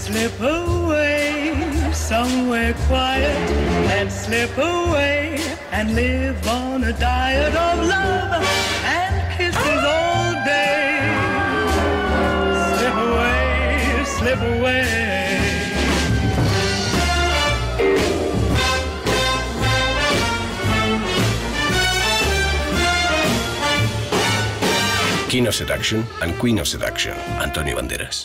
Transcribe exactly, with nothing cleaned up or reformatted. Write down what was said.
slip away somewhere quiet. Let's slip away and live on a diet of love and kisses all day. Slip away, slip away. King of Seduction and Queen of Seduction, Antonio Banderas.